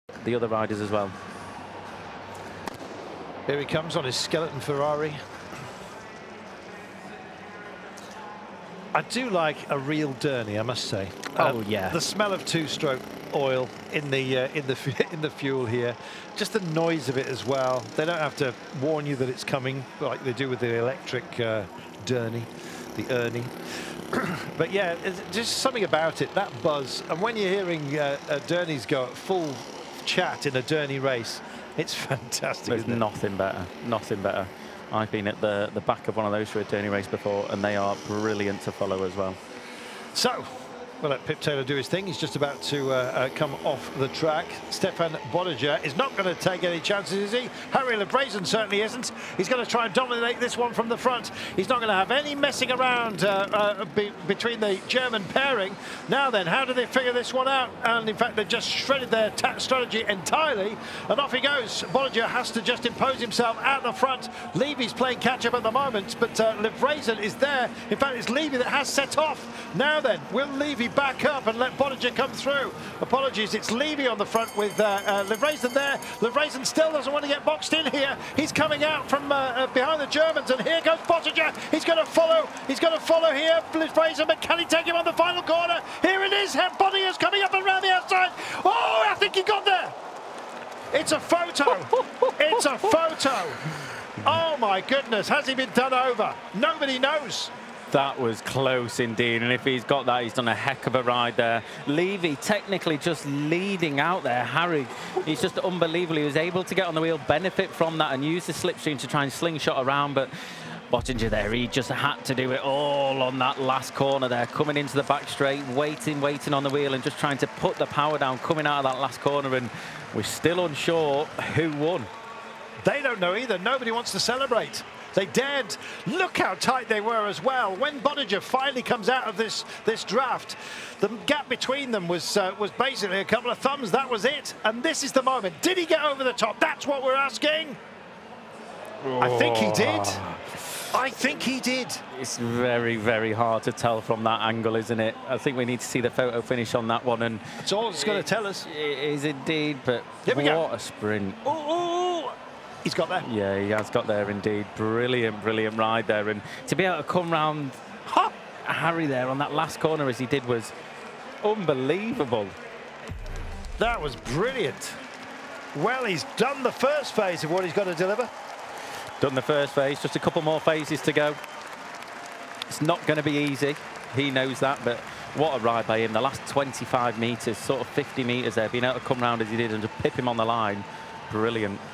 the other riders as well. Here he comes on his skeleton Ferrari. I do like a real Derny, I must say. Oh yeah. The smell of two-stroke oil in the fuel here, just the noise of it as well. They don't have to warn you that it's coming like they do with the electric Derny, the Ernie. But yeah, it's just something about it, that buzz. And when you're hearing Dernies go at full chat in a Derny race, it's fantastic. There's nothing better, nothing better. I've been at the back of one of those for a Derny race before, and they are brilliant to follow as well. So, we'll let Pip Taylor do his thing. He's just about to come off the track. Stefan Bottega is not going to take any chances, is he? Harry Lebrazen certainly isn't. He's going to try and dominate this one from the front. He's not going to have any messing around between the German pairing. Now then, how do they figure this one out? And in fact, they've just shredded their strategy entirely. And off he goes. Bottega has to just impose himself at the front. Levy's playing catch-up at the moment, but Lebrazen is there. In fact, it's Levy that has set off. Now then, will Levy back up and let Bottega come through? Apologies, it's Levy on the front with Lebrazen there. Lebrazen still doesn't want to get boxed in here. He's coming out from behind the Germans, and here goes Bottega. He's going to follow. He's going to follow here. Lebrazen, but can he take him on the final corner? Here it is. Bottega's coming up and around the outside. Oh, I think he got there. It's a photo. It's a photo. Oh my goodness, has he been done over? Nobody knows. That was close indeed, and if he's got that, he's done a heck of a ride there. Levy technically just leading out there. Harry, he's just unbelievable. He was able to get on the wheel, benefit from that, and use the slipstream to try and slingshot around, but Bottega there, he just had to do it all on that last corner there, coming into the back straight, waiting on the wheel, and just trying to put the power down, coming out of that last corner, and we're still unsure who won. They don't know either. Nobody wants to celebrate. They dared. Look how tight they were as well. When Bottega finally comes out of this draft, the gap between them was basically a couple of thumbs. That was it. And this is the moment. Did he get over the top? That's what we're asking. Oh. I think he did. I think he did. It's very, very hard to tell from that angle, isn't it? I think we need to see the photo finish on that one. And it's all it's going to tell us. It is indeed, but what a sprint. Ooh. He's got there. Yeah, he has got there indeed. Brilliant, brilliant ride there. And to be able to come round Harry there on that last corner as he did was unbelievable. That was brilliant. Well, he's done the first phase of what he's got to deliver. Done the first phase, just a couple more phases to go. It's not going to be easy. He knows that, but what a ride by him. The last 25 metres, sort of 50 metres there, being able to come round as he did and just pip him on the line. Brilliant.